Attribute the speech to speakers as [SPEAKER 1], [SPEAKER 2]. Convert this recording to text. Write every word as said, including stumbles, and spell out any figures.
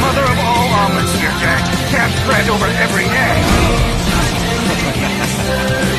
[SPEAKER 1] Mother of all omelets, dear Jack. Can't spread over every egg.